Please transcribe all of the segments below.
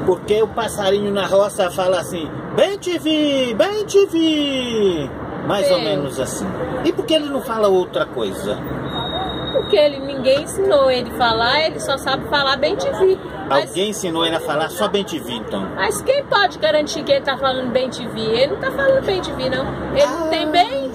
Porque o passarinho na roça fala assim: bem te vi, bem te vi. Mais ou menos assim. E por que ele não fala outra coisa? Porque ninguém ensinou ele a falar, ele só sabe falar bem te vi. Mas, alguém ensinou ele a falar só bem te vi, então? Mas quem pode garantir que ele tá falando bem te vi? Ele não tá falando bem te vi, não. Ele não tem bem...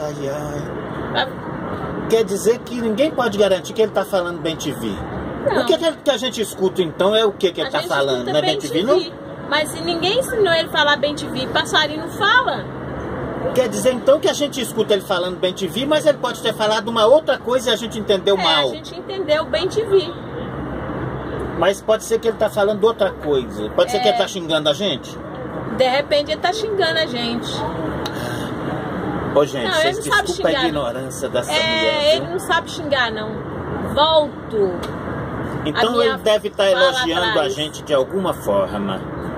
Quer dizer que ninguém pode garantir que ele tá falando bem te vi. Não. O que a gente escuta, então, é o que ele tá falando? Não é bem te vi, não? Mas se ninguém ensinou ele a falar bem te vi, passarinho não fala. Quer dizer, então, que a gente escuta ele falando bem te vi, mas ele pode ter falado uma outra coisa e a gente entendeu mal. A gente entendeu bem te vi. Mas pode ser que ele tá falando outra coisa. Pode ser que ele tá xingando a gente? De repente ele tá xingando a gente. Ô, gente, não, vocês desculpa xingar, a ignorância dessa mulher. Ele não sabe xingar, não. Volto. Então ele deve estar elogiando a gente de alguma forma.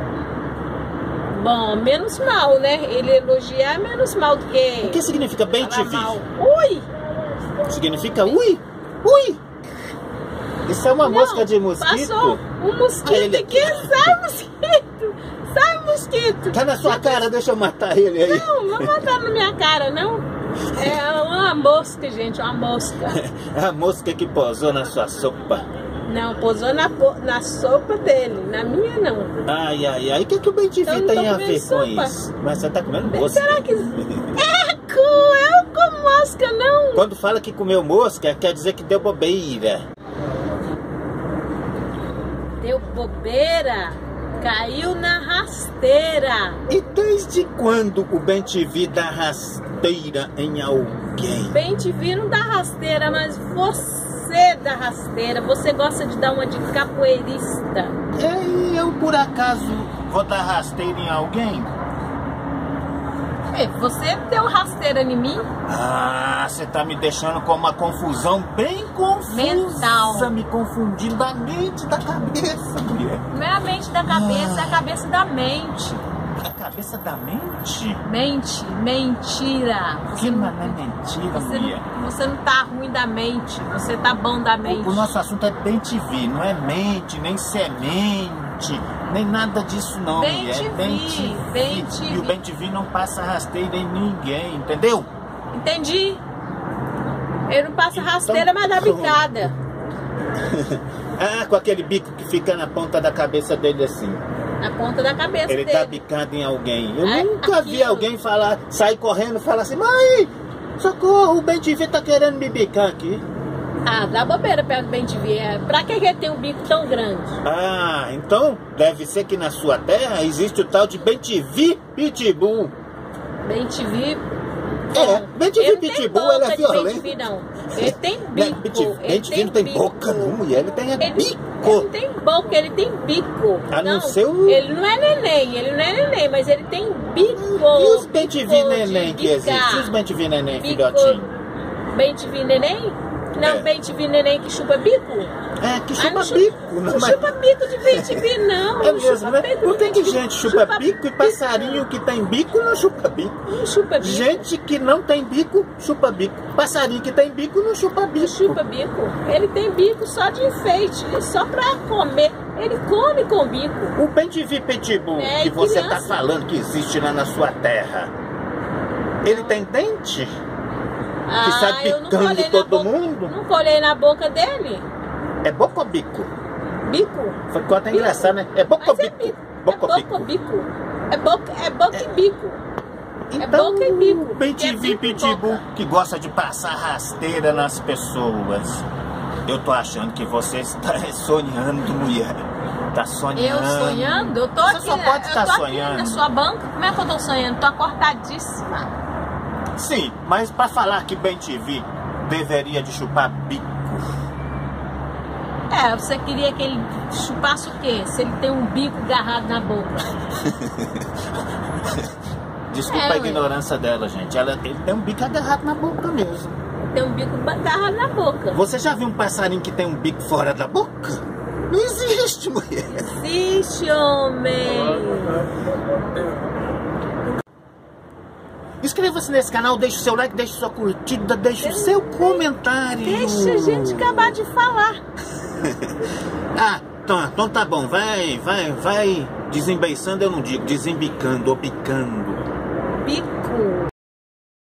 Bom, menos mal, né? Ele elogiar menos mal do que... O que significa bem te vi? Ui! Significa ui? Ui! Isso é uma mosca de mosquito? Passou um mosquito aqui. Sai mosquito! Sai mosquito! Tá na sua cara, deixa eu matar ele aí. Não, não vou matar na minha cara, não. É uma mosca, gente, uma mosca. É a mosca que posou na sua sopa. Não, posou na sopa dele, na minha não. Ai, ai, ai, o que o bem te vi tem a ver com isso? Mas você tá comendo mosca. Será que... Eu como mosca, não. Quando fala que comeu mosca, quer dizer que deu bobeira. Deu bobeira? Caiu na rasteira. E desde quando o bem te vi dá rasteira em alguém? Bem te vi não dá rasteira, mas você dá rasteira. Você gosta de dar uma de capoeirista. E eu por acaso vou dar rasteira em alguém? Você deu rasteira em mim? Ah, você tá me deixando com uma confusão bem confusa. Mental. Me confundindo a mente da cabeça, mulher. Não é a mente da cabeça, é a cabeça da mente. A cabeça da mente? Mente, mentira. Que não é mentira, mulher. Você não tá ruim da mente, você tá bom da mente. O nosso assunto é bem te vi, não é mente, nem semente, nem nada disso não, bem mulher. Te bem te vi. E o bem te vi não passa rasteira em ninguém, entendeu? Entendi. Ele não passa rasteira, mas dá bicada. Ah, com aquele bico que fica na ponta da cabeça dele assim. Na ponta da cabeça dele. Ele dá bicada em alguém. Eu nunca vi alguém sair correndo e falar assim: mãe, socorro, o bem te vi tá querendo me bicar aqui. Ah, dá bobeira perto do bem te vi. Pra que ele tem um bico tão grande? Ah, então deve ser que na sua terra existe o tal de bem te vi pitbull. Bem te vi. Bem te vi pitbull, ele é violento. Bem te vi, não. Ele tem bico. Bem te vi não tem boca, não, mulher. Ele tem bico. Ele não tem boca, ele tem bico. Não sei o... Ele não é neném, mas ele tem bico. E os bem te vi neném que existem? E os bem te vi neném, filhotinho? Bem te vi neném? Não, bem te vi neném que chupa bico? Que chupa bico. Não chupa bico de bem te vi, não. É mesmo, né? Por que gente chupa bico e passarinho que tem bico não chupa bico? Não chupa bico. Gente que não tem bico, chupa bico. Passarinho que tem bico não chupa bico. Não chupa bico. Ele tem bico só de enfeite, só pra comer. Ele come com bico. O bem te vi pitbull que você tá falando que existe lá na sua terra, ele tem dente? Que sai picando todo mundo? Não colhei na boca dele. É boca ou bico? Bico. Ficou até engraçado, né? É boca ou bico? Boca ou bico. É boca e bico. Então, é boca e bico. Bem te vi pitbull que gosta de passar rasteira nas pessoas. Eu tô achando que você está sonhando, mulher. Tá sonhando. Eu sonhando? Eu tô aqui. Você só pode estar sonhando. Aqui na sua banca. Como é que eu tô sonhando? Tô acordadíssima. Sim, mas para falar que bem te vi, deveria de chupar bico. Você queria que ele chupasse o quê? Se ele tem um bico agarrado na boca. Desculpa a ignorância dela, gente. Ele tem um bico agarrado na boca mesmo. Tem um bico agarrado na boca. Você já viu um passarinho que tem um bico fora da boca? Não existe, mulher. Existe, homem. Inscreva-se nesse canal, deixe o seu like, deixe sua curtida, deixe o seu comentário. Deixa a gente acabar de falar. Então tá bom, vai desembeiçando, eu não digo, desembicando ou picando.